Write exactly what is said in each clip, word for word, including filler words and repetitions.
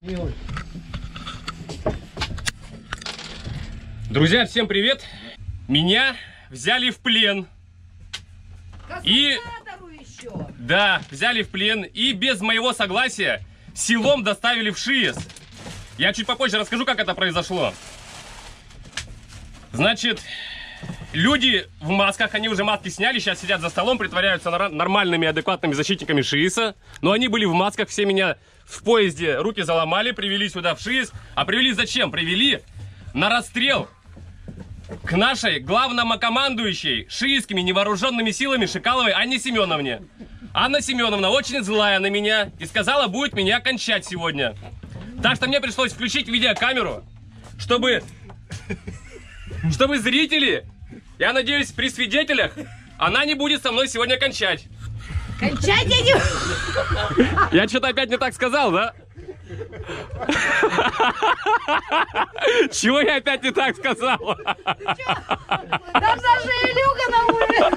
Друзья, всем привет! Меня взяли в плен. И... еще. Да, взяли в плен и без моего согласия силом доставили в ШИЭС. Я чуть попозже расскажу, как это произошло. Значит, люди в масках, они уже маски сняли, сейчас сидят за столом, притворяются нормальными, адекватными защитниками ШИЭСа. Но они были в масках, все меня в поезде руки заломали, привели сюда в ШИЭС. А привели зачем? Привели на расстрел к нашей главномокомандующей шиитскими невооруженными силами Шикаловой Анне Семеновне. Анна Семеновна очень злая на меня и сказала, будет меня кончать сегодня. Так что мне пришлось включить видеокамеру, чтобы, чтобы зрители, я надеюсь, при свидетелях, она не будет со мной сегодня кончать. Кончать я не... Я что-то опять не так сказал, да? Чего я опять не так сказал? Там даже Илюха на улице.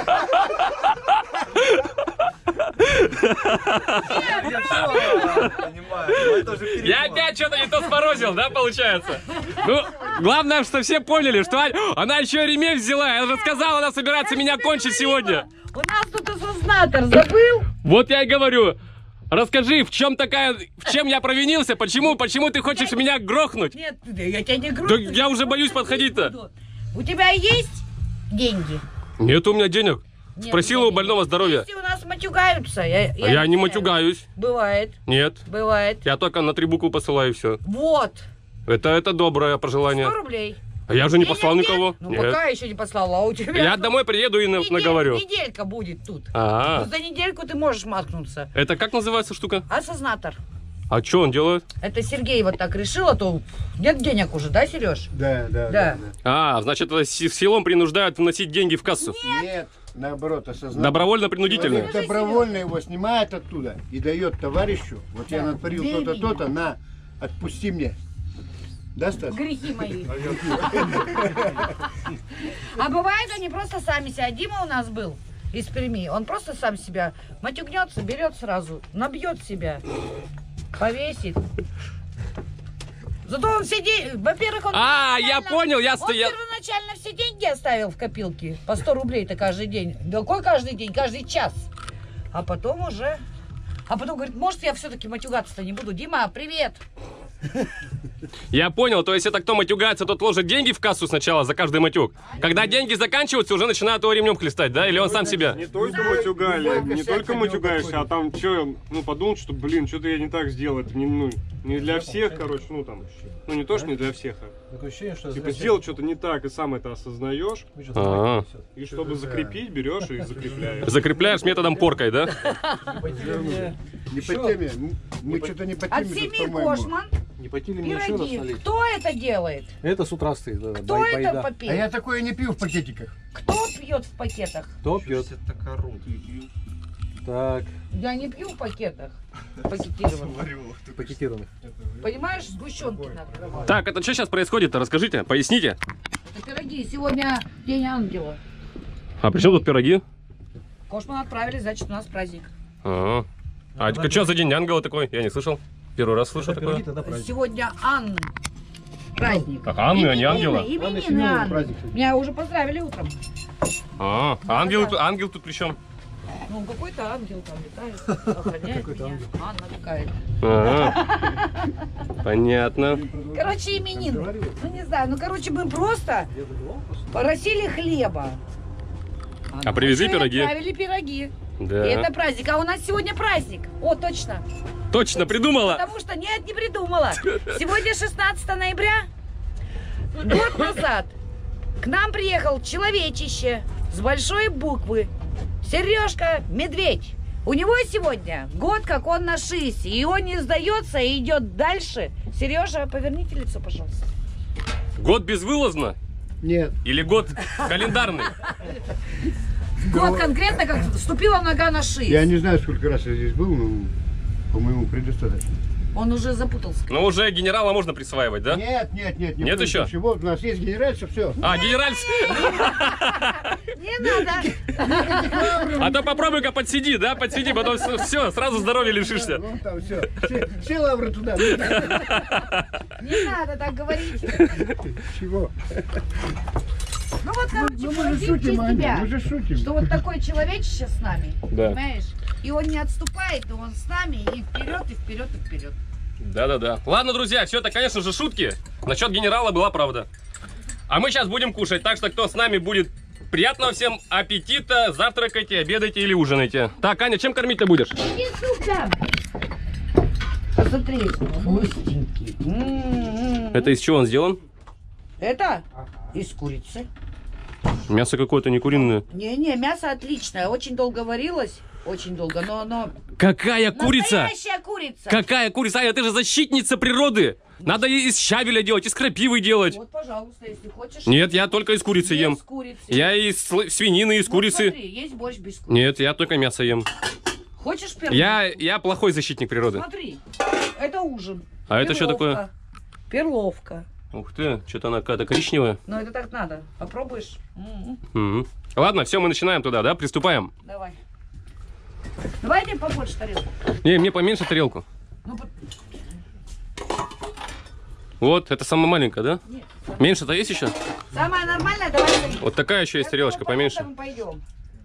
Я опять что-то не то сморозил, да, получается? Ну, главное, что все поняли, что она еще ремень взяла. Я уже сказала, она собирается меня кончить сегодня. У нас тут ассознатор, забыл? Вот я и говорю. Расскажи, в чем такая, в чем я провинился, почему, почему ты хочешь я... меня грохнуть? Нет, я тебя не грохну. Да я уже боюсь подходить-то. У тебя есть деньги? Нет у меня денег. Нет, спросила у больного здоровья. Если у нас матюгаются, я, я, а я не матюгаюсь. Бывает. Нет. Бывает. Я только на три буквы посылаю и все. Вот. Это, это доброе пожелание. сто рублей. А я же не денег послал нет? никого. Ну нет. Пока еще не послал, а у тебя... Я домой приеду и Недель, наговорю. Неделька будет тут. А -а -а. Ну, за недельку ты можешь маткнуться. Это как называется штука? Ассознатор. А что он делает? Это Сергей вот так решил, а то нет денег уже, да, Сереж? Да, да, да. да. да. А, значит, силом принуждают вносить деньги в кассу? Нет. Нет, наоборот, осознанно. Добровольно-принудительно. Человек добровольно его снимает оттуда и дает товарищу. Вот я натворил то-то, то-то, на, отпусти мне. Да, Стас? Грехи мои. А бывает, они просто сами себя. Дима у нас был из Перми. Он просто сам себя матюгнется, берет сразу, набьет себя, повесит. Зато он все деньги, во-первых, он... А, я понял, я стоял... Он первоначально все деньги оставил в копилке. По сто рублей-то каждый день. Да какой каждый день? Каждый час. А потом уже... А потом говорит, может, я все-таки матюгаться-то не буду. Дима, привет! Я понял, то есть это кто матюгается, тот ложит деньги в кассу сначала за каждый матюг. Когда деньги заканчиваются, уже начинают его ремнем хлестать, да? Или он сам себя? Не только матюгали, не только матюгаешься, а там что, ну подумал, что, блин, что-то я не так сделал. Это не, ну, не для всех, короче, ну там, ну не то, что не для всех, а типа сделал что-то не так и сам это осознаешь. А -а -а. И чтобы закрепить, берешь и закрепляешь. Закрепляешь методом поркой, да? Не по теме. Мы что-то не по теме. От семьи Кошман. Не потели мне еще раз Пироги. налить. Кто это делает? Это с утра стоит. Да, Кто бай- это байда. попил? А я такое не пью в пакетиках. Кто пьет в пакетах? Кто пьет? Так, Я не пью в пакетах. Пакетированных. пакетированных. Понимаешь, сгущенки надо. Так, это что сейчас происходит-то? Расскажите, поясните. Это пироги. Сегодня день ангела. А при чем тут пироги? Кошман отправили, значит, у нас праздник. А, -а. а что за день ангела такой? Я не слышал. Первый раз слышу такое. Сегодня Анны. Праздник. Ах, Анны, а не ангела? Именины Анны. Меня уже поздравили утром. А, ангел, ангел тут при чем? Ну, какой-то ангел там летает, охраняет меня. Анна какая-то. Ага. Понятно. Короче, именины. Ну, не знаю, ну, короче, мы просто просили хлеба. А привезли пироги? Отправили пироги. Да. И это праздник. А у нас сегодня праздник. О, точно. Точно, придумала. Потому что нет, не придумала. Сегодня шестнадцатое ноября. Год назад к нам приехал человечище с большой буквы. Сережка Медведь. У него сегодня год, как он на ШИЭСе. И он не сдается и идет дальше. Сережа, поверните лицо, пожалуйста. Год безвылазно? Нет. Или год календарный? Год конкретно, как вступила нога на ШИЭС. Я не знаю, сколько раз я здесь был, но, по-моему, предостаточно. Он уже запутался. Ну, уже генерала можно присваивать, да? Нет, нет, нет. Нет еще? Вот у нас есть генеральша, все. А, генераль... Не надо. А то попробуй-ка подсиди, да, подсиди, потом все, сразу здоровья лишишься. Ну там все. Все, все лавры туда. Не надо так говорить. Чего? Ну вот, короче, Ну мы же поразим шутим, честь Аня, тебя, мы же шутим. что вот такой человечище с нами, Да. понимаешь? И он не отступает, и он с нами, и вперед, и вперед, и вперед. Да-да-да. Ладно, друзья, все это, конечно же, шутки. Насчет генерала была правда. А мы сейчас будем кушать, так что кто с нами будет, приятного всем аппетита, завтракайте, обедайте или ужинайте. Так, Аня, чем кормить ты будешь? Иди сюда. Посмотри, вкусненький. М-м-м. Это из чего он сделан? Это из курицы. Мясо какое-то не куриное. Не-не, мясо отличное, очень долго варилось, очень долго, но оно... Какая курица? Настоящая курица. Какая курица? Аня, ты же защитница природы. Надо и из щавеля делать, из крапивы делать. Вот, пожалуйста, если хочешь. Нет, я только из курицы Без ем. курицы. Я из сл- свинины, из Вот курицы. смотри, есть борщ без курицы. Нет, я только мясо ем. Хочешь перловку? Я, я плохой защитник природы. Смотри, это ужин. А это что Перловка. Перловка. Ух ты, что-то она какая-то коричневая. Но это так надо. Попробуешь? М-м. Мгм. Ладно, все, мы начинаем туда, да? Приступаем. Давай. Давай мне побольше тарелку. Не, мне поменьше тарелку. Ну, по- Вот, это самая маленькая, да? нет. Меньше-то есть еще? Самое нормальное, давай. тарелку. Вот такая еще есть тарелочка, Потом поменьше. мы пойдем.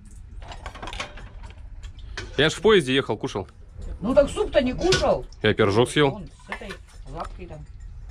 Я ж в поезде ехал, кушал. Ну так суп-то не кушал. Я пирожок съел. Вон, с этой лапкой там.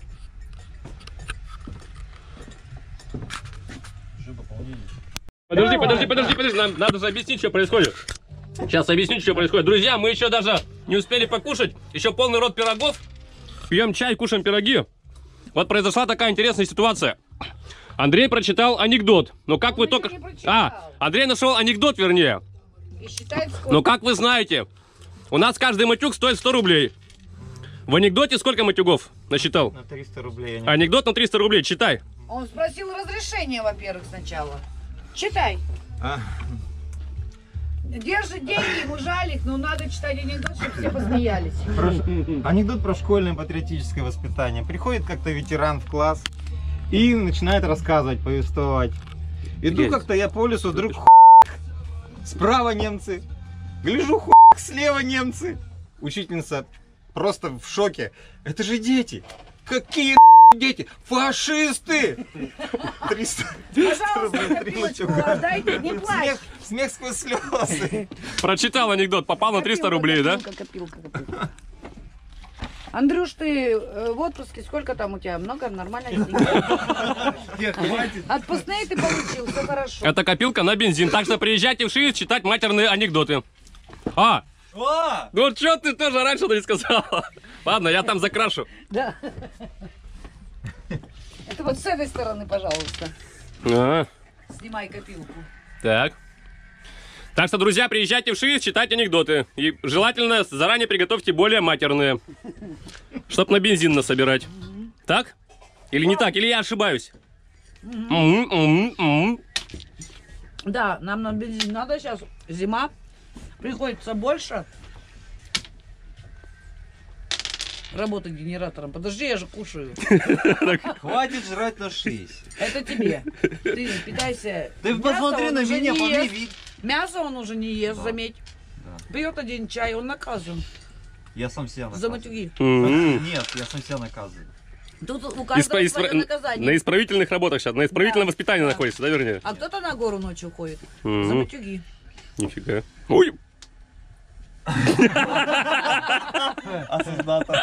Подожди, подожди, подожди, подожди, нам надо же объяснить, что происходит. Сейчас объясню, что происходит. Друзья, мы еще даже не успели покушать. Еще полный рот пирогов. Пьем чай, кушаем пироги. Вот произошла такая интересная ситуация. Андрей прочитал анекдот. Но как Он вы еще только... не прочитал. А, Андрей нашел анекдот, вернее. И считает сколько. Но как вы знаете, у нас каждый матюг стоит сто рублей. В анекдоте сколько матюгов насчитал? На триста рублей. Я не... Анекдот на триста рублей, читай. Он спросил разрешение, во-первых, сначала. Читай. А. Держи деньги, ему жалик, но надо читать анекдот, чтобы все посмеялись. Про- Анекдот про школьное патриотическое воспитание. Приходит как-то ветеран в класс и начинает рассказывать, повествовать. Иду Есть. как-то я по лесу, вдруг справа немцы, гляжу слева немцы. Учительница просто в шоке. Это же дети. Какие дети? Фашисты! триста Пожалуйста, рублей, три копилочку матюга. дайте, не плачь. Смех, смех сквозь слезы. Прочитал анекдот, попал на триста Копилка, рублей, да? копилка, копилка, копилка. Андрюш, ты э, в отпуске, сколько там у тебя? Много? Нормально? Нет, хватит. Отпускные ты получил, все хорошо. Это копилка на бензин. Так что приезжайте в ШИИС читать матерные анекдоты. А, О! ну что ты тоже раньше-то не сказала? Ладно, я там закрашу. Да. Это вот с этой стороны, пожалуйста. А, Снимай копилку. так. Так что, друзья, приезжайте в ШИИС читать анекдоты. И желательно заранее приготовьте более матерные. Чтоб на бензин насобирать. Так? Или не так? Или я ошибаюсь? М, м, м. Да, нам на бензин надо сейчас. Зима. Приходится больше работать генератором. Подожди, я же кушаю. Хватит жрать на шесть. Это тебе. Ты питайся. Ты Мясо посмотри он на уже меня, не по мне ест. вид. Мясо он уже не ест, заметь. Пьет один чай, он наказан. Я сам себя За наказываю. матюги. М. Нет, я сам себя наказываю. Тут у Испра- каждого испра- свое наказание. На исправительных работах сейчас. На исправительном Да. воспитании Да. находишься, да, вернее? А кто-то на гору ночью ходит. Мгм. За матюги. Нифига. Ой! Осознато.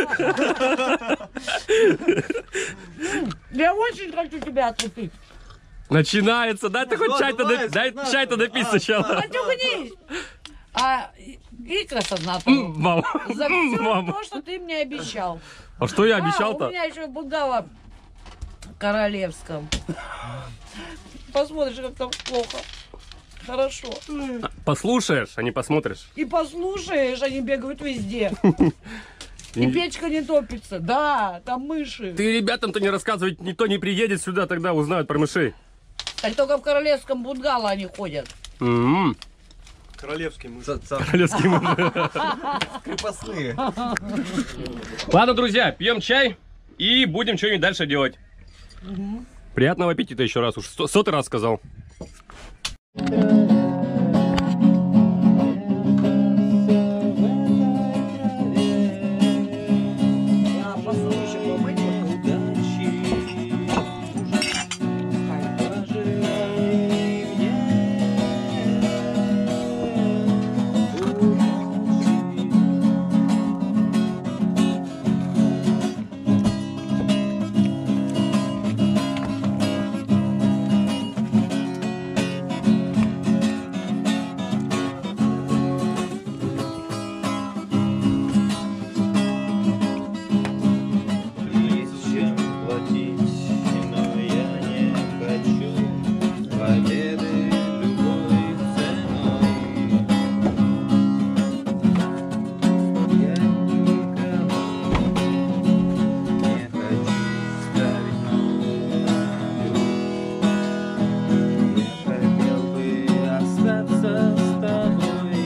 Я очень хочу тебя отлупить. Начинается. Дай ты хоть Вот, чай-то давай, доп- дай сознаться. чай-то допить А, сначала. Матюгнись. А икра сознательно. М, Мам. За М, все мам. то, что ты мне обещал. А что я А, у обещал-то? меня еще бунгало в Королевском. Посмотришь, как там плохо. Хорошо. Послушаешь, а не посмотришь. И послушаешь, они бегают везде. И печка не топится. Да, там мыши. Ты ребятам-то не рассказывай, никто не приедет сюда, тогда узнают про мышей. Так только в Королевском бунгало они ходят. М-м. Королевский муж. Королевские мыши. Крепостные. Ладно, друзья, пьем чай и будем что-нибудь дальше делать. Приятного аппетита еще раз, уж сто- сотый раз сказал. А посуду еще помыть вот. Есть чем платить, но я не хочу победы любой ценой. Я никого не хочу ставить ногу. Я хотел бы остаться с тобой,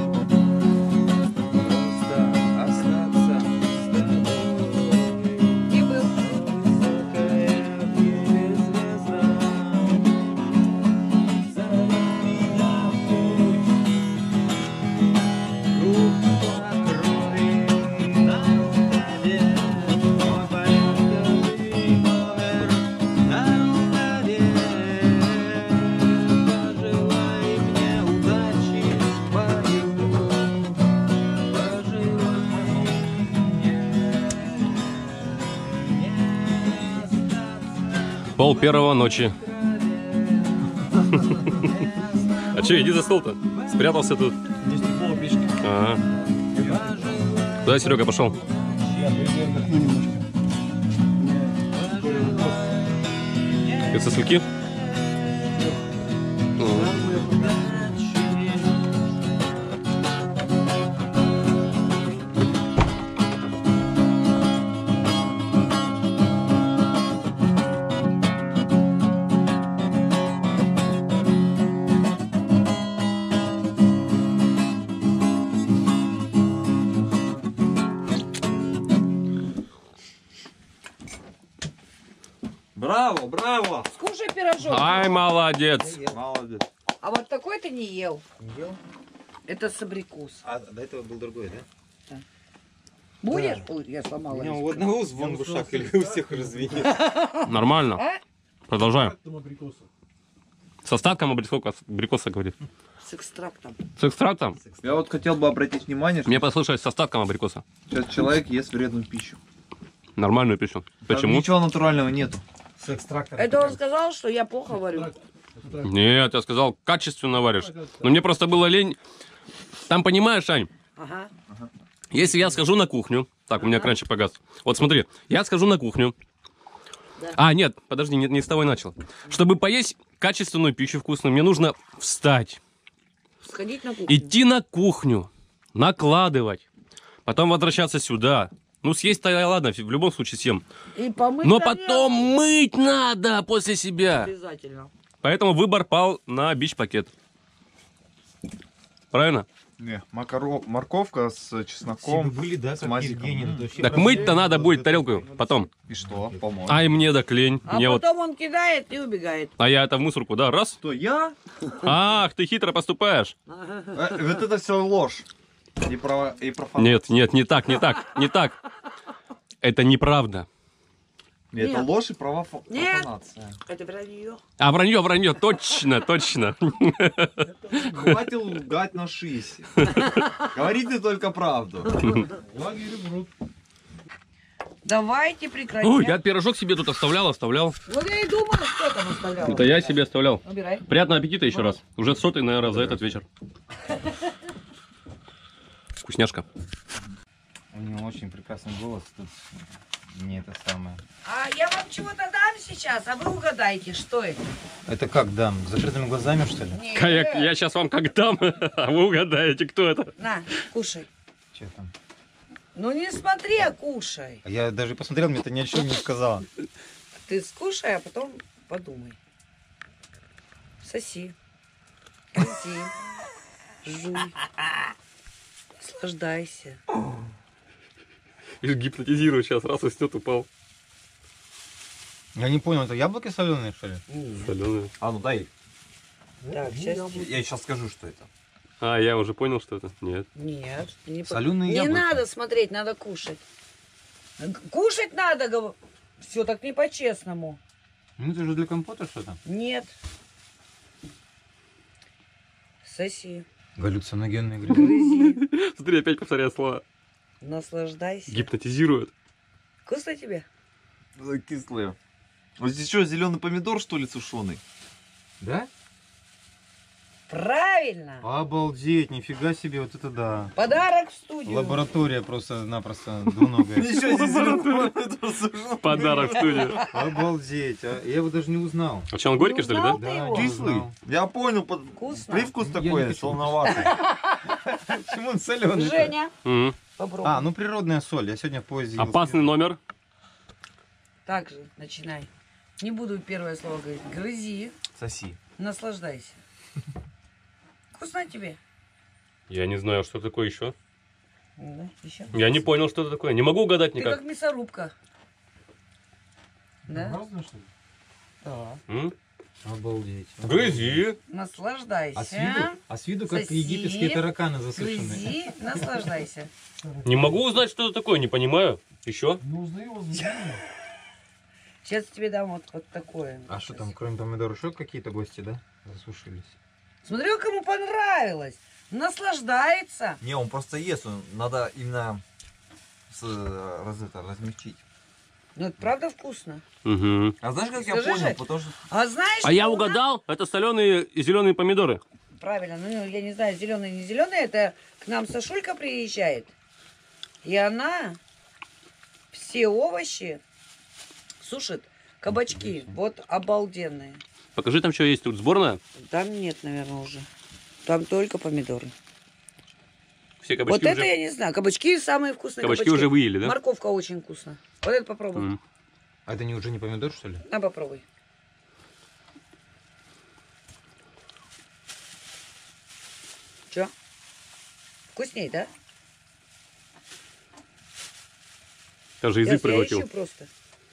просто остаться с тобой. И был. Высокая в небе звезда зовет меня в путь. Круг по крови на рукаве, мой порядковый номер на рукаве. Пожелай мне удачи в бою, пожелай мне Пол первого ночи. А че, иди за стол-то. Спрятался тут. Есть тепло, печки. Ага. Куда Серега пошел? Я пойду отдохну немножко. Ты сосульки? Браво, браво! Скушай пирожок. Ай, молодец. Молодец. А вот такой ты не ел. Не ел? Это с абрикос. А до этого был другой, да? Будешь? Ой, я сломала. У него рис. у одного звон в ушах или у всех разведет. Нормально. А? Продолжаем. С остатком абрикоса, абрикоса говорит. С экстрактом. С экстрактом? Я вот хотел бы обратить внимание, что Мне послышалось с остатком абрикоса. сейчас человек ест вредную пищу. Нормальную пищу. Там Почему? ничего натурального нету. Это он сказал, что я плохо варю. Нет, я сказал, качественно варишь. Но мне просто было лень. Там, понимаешь, Ань, Ага. если я схожу на кухню... Так, у меня кранчик погас. Вот смотри, я схожу на кухню. А, нет, подожди, не, не с того и начал. Чтобы поесть качественную пищу вкусную, мне нужно встать, Сходить на кухню. идти на кухню, накладывать, потом возвращаться сюда. Ну, съесть-то я, ладно, в любом случае съем. И помыть Но тарелку. потом мыть надо после себя. Обязательно. Поэтому выбор пал на бич-пакет. Правильно? Не, макаро... морковка с чесноком, были, да, с мазиком. Так мыть-то надо будет тарелку потом. И что, помочь? Ай, мне так лень. А Мне вот... потом он кидает и убегает. А я это в мусорку, да, раз. Что, я? Ах, ты хитро поступаешь. Э, Вот это все ложь. И, про... и профанация. Нет, нет, не так, не так, не так. Это неправда. Нет, это Нет. ложь и права... Нет. профанация. Это вранье. А вранье, вранье, точно, точно. Хватит лгать на шисе. Говорите только правду. Давайте прекратим. Ой, я пирожок себе тут оставлял, оставлял. Вот я и думала, что там оставляла. Это я себе оставлял. Убирай. Приятного аппетита еще раз. Уже сотый, наверное, за этот вечер. Вкусняшка. У него очень прекрасный голос. Тут не это самое. А я вам чего-то дам сейчас, а вы угадайте, что это. Это как дам? С закрытыми глазами, что ли? Нет. Я, я сейчас вам как дам, а вы угадаете, кто это. На, кушай. Че там? Ну не смотри, а кушай. А я даже посмотрел, мне это ни о чем не сказала. Ты скушай, а потом подумай. Соси. Соси. Жуй. Наслаждайся. Гипнотизирую сейчас, раз уснет, упал. Я не понял, это яблоки соленые, что ли? Соленые. А, ну дай. Так, сейчас... Я сейчас скажу, что это. А, я уже понял, что это. Нет. Нет, не, по- Соленые не яблоки. надо смотреть, надо кушать. Г- Кушать надо, все так не по-честному. Ну это же для компота что-то. Нет. Соси, Галлюциногенные грибы. грызи, Смотри, опять повторяет слова. наслаждайся. Гипнотизирует. Вкусно тебе? Кислые. Вот здесь что, зеленый помидор, что ли, сушеный? Да? Правильно. Обалдеть, нифига себе, вот это да. Подарок в студию. Лаборатория просто-напросто двуногая. Ничего, здесь зеленый помидор сушеный. Подарок в студию. Обалдеть, а я его даже не узнал. А что, он горький, что ли, да? узнал? Ты его? не Кислый. узнал. Я понял, под- Вкусно. привкус Я такой, не хочу. солоноватый. Почему он соленый? Женя, Мгм. попробуй. А, ну природная соль. Я сегодня в поезде. ел. Опасный номер. Так же, начинай. Не буду первое слово говорить. Грызи, Соси. наслаждайся. Вкусно тебе? Я не знаю, что такое еще. Да, еще. Я не понял, что это такое. Не могу угадать Ты никак. как мясорубка. Да? Да. М? Обалдеть. Грызи. Наслаждайся. А с виду, а с виду как Соси. египетские тараканы засушенные. Грызи, наслаждайся. Не могу узнать, что это такое, не понимаю. Еще? Сейчас тебе дам вот, вот такое. А что там, кроме помидоров, еще какие-то гости, да? Засушились. Смотри, как ему понравилось. Наслаждается. Не, он просто ест, он- надо именно с, э, раз это, размягчить. Ну, это правда вкусно. Угу. А знаешь, как я Скажи, понял? Жень. Потому что А знаешь, А я что у нас- угадал, это соленые и зеленые помидоры. Правильно, ну я не знаю, зеленый, не зеленый, это к нам Сашулька приезжает. И она все овощи сушит, кабачки, вот обалденные. Покажи, там что есть тут, сборная. Там нет, наверное, уже. Там только помидоры. Все кабачки вот уже... это я не знаю. Кабачки самые вкусные. Кабачки уже выели, да? Морковка очень вкусная. Вот это попробуй. М. А это не уже не помидор, что ли? На, попробуй. Че? Вкусней, да? Даже язык Сейчас я проглотил. ищу просто.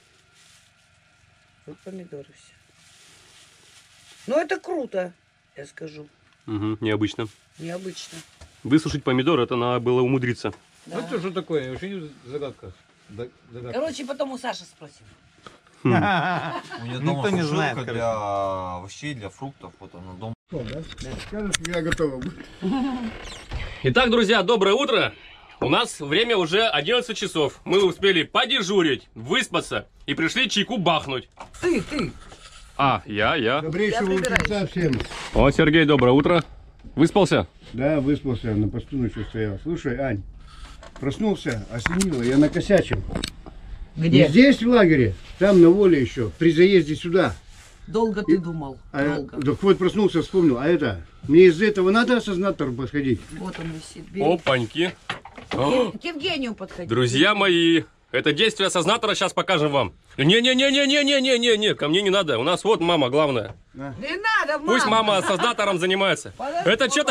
Вот помидоры все. Ну это круто, я скажу. Угу, необычно. Необычно. Высушить помидор, это надо было умудриться. Да. Это что такое? Вообще не загадка. Да- загадка. Короче, потом у Саши спросим. у нее дома Никто не знает, сушилка для овощей, для фруктов. Вот она дома. Скажешь, я готова. Итак, друзья, доброе утро. У нас время уже одиннадцать часов. Мы успели подежурить, выспаться и пришли чайку бахнуть. Ты, ты. А, я, я. Добрейшего Я прибираюсь. утра всем. О, Сергей, доброе утро. Выспался? Да, выспался, на посту ночью стоял. Слушай, Ань, проснулся, осенило, я накосячил. Где? Не здесь, в лагере, там на воле еще, при заезде сюда. Долго ты думал. А, Долго. так вот проснулся, вспомнил, а это, мне из-за этого надо осознатору подходить? Вот он висит. Бери. Опаньки. О, К Евгению подходи. друзья мои, это действие осознатора сейчас покажем вам. Не-не-не-не-не-не-не-не, ко мне не надо. У нас вот мама главная. Не надо, мама. Пусть мама осознатором занимается. Подожди, Это что-то...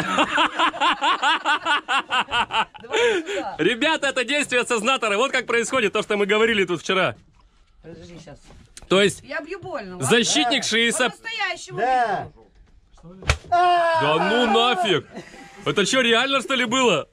Давай сюда. Ребята, это действие осознатора. Вот как происходит то, что мы говорили тут вчера. Подожди сейчас. То есть Я бью больно. ладно? защитник Шииса... По-настоящему. Да. бью. Да ну нафиг! Это что, реально что ли было?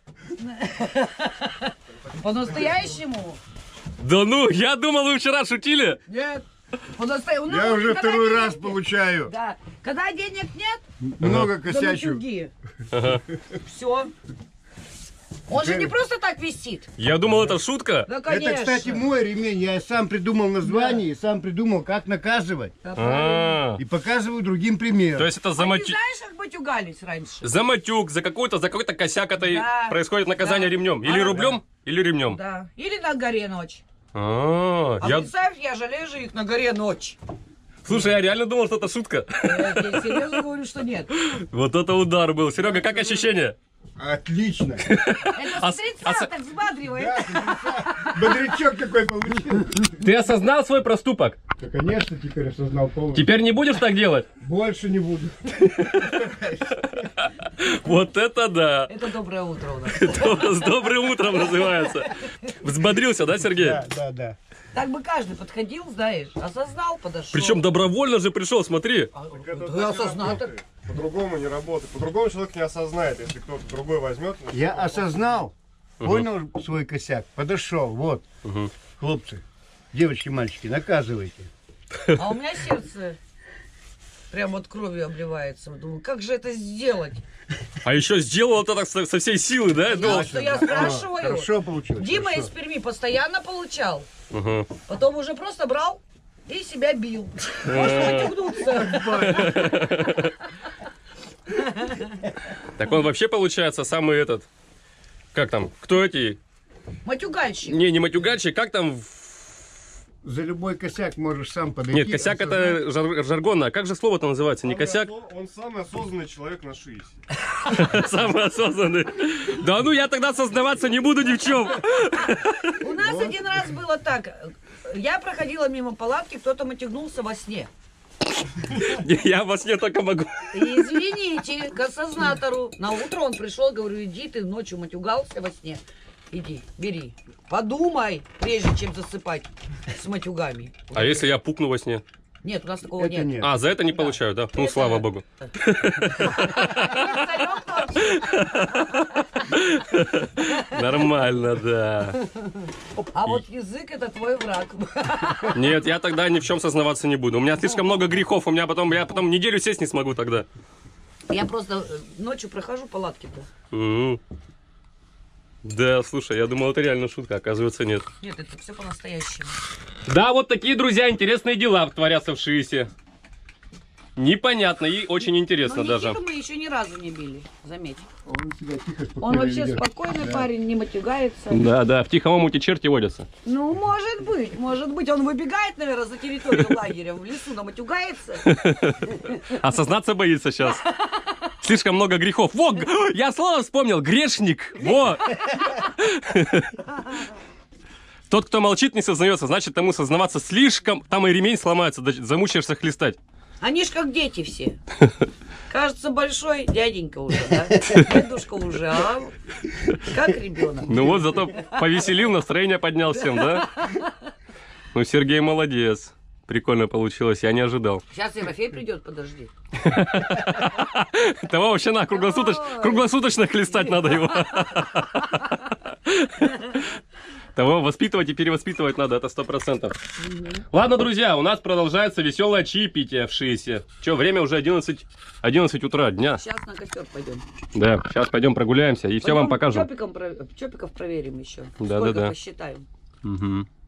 По-настоящему. Да ну, я думал, вы вчера шутили. Нет. По-настоящему. Я Ну, уже когда второй денег раз нет- получаю. Да. Когда денег нет, Много да косячу. матюги. Ага. Все. Он же не просто так висит. Я думал, это шутка. Да, конечно. Это, кстати, мой ремень. Я сам придумал название и сам придумал, как наказывать. Да, правильно. А, И показываю другим примером. то есть это за, А ты мати- знаешь, как матюгались раньше? за матюк, за какой-то, за какой-то косяк это и Да. происходит наказание Да. ремнем. Или А, рублем, или ремнем. Да. Или на горе ночь. А, А я... представь, я жалею же их на горе ночь. Слушай, я реально думал, что это шутка. Я тебе серьезно говорю, что нет. Вот это удар был. Серега, как ощущение? Отлично. Это А с с- лица а с- так взбадривает. Бодрячок такой получил. Ты осознал свой проступок? Да, конечно, теперь осознал полностью. Теперь не будешь так делать? Больше не буду. Вот это да! Это доброе утро у нас. С добрым утром называется. Взбодрился, да, Сергей? Да, да, да. Так бы каждый подходил, знаешь, осознал, подошел. Причем добровольно же пришел, смотри. А, Это да, осознал. По-другому не работает. По-другому человек не осознает, если кто-то другой возьмет. Я осознал, понял свой косяк, подошел, вот. Мгм. Хлопцы, девочки, мальчики, наказывайте. А у меня сердце прям вот кровью обливается. Думаю, как же это сделать? А еще сделал это так со со всей силы, да? Я, Думал, что я А, спрашиваю. хорошо получилось. Дима хорошо. из Перми постоянно получал. Мгм. Потом уже просто брал и себя бил. Может матюгнуться. Так он вообще получается самый этот. Как там? Кто эти? Матюгальщик. Не, не матюгальщик, как там? За любой косяк можешь сам подойти. Нет, косяк осознать. это жар- жаргонно. А как же слово-то называется? Не косяк? Он, он самый осознанный человек на шиисе. Самый осознанный. Да ну я тогда сознаваться не буду ни в чем. У нас один раз было так. Я проходила мимо палатки, кто-то матюгнулся во сне. Я во сне только могу. И извините, к осознатору. На утро он пришел, говорю, иди, ты ночью матюгался во сне. Иди, бери. Подумай, прежде чем засыпать с матюгами. А если я пукну во сне? Нет, у нас такого Это нет. нет. А, за это не получаю, да? Ну, Это- слава богу. Нормально, да. А вот язык это твой враг. Нет, я тогда ни в чем сознаваться не буду. У меня слишком много грехов, у меня потом, я потом неделю сесть не смогу тогда. Я просто э, ночью прохожу палатки-то. М. Да, слушай, я думал, это реально шутка, оказывается, нет. Нет, это все по-настоящему. Да, вот такие, друзья, интересные дела творятся в Шиисе. Непонятно и очень интересно Но даже. Никиту мы еще ни разу не били, заметь. Он себя тихо, спокойно Он вообще ведет. спокойный Да. парень, не матюгается. Да, да, в тихом омуте черти водятся. Ну, может быть, может быть. Он выбегает, наверное, за территорию лагеря в лесу, наматюгается. Осознаться боится сейчас. Слишком много грехов. Во, г- я слово вспомнил, грешник. Во. Тот, кто молчит, не сознается, значит, тому сознаваться слишком, там и ремень сломается, да- замучаешься хлестать. Они ж как дети все. Кажется, большой дяденька уже, да? Дедушка уже, а как ребенок. Ну вот, зато повеселил, настроение поднял всем, да? Ну, Сергей молодец. Прикольно получилось, я не ожидал. Сейчас Ерофей придет, подожди. Того вообще на круглосуточ... круглосуточно хлестать надо его. Того воспитывать и перевоспитывать надо, это сто процентов. Ладно, друзья, у нас продолжается веселое чаепитие в Шиисе. Че, время уже одиннадцать, одиннадцать утра дня. Сейчас на костер пойдем. Да, сейчас пойдем прогуляемся и все вам покажем. Чопиком, чопиков проверим еще. Да, Сколько да, да. посчитаем. Мгм.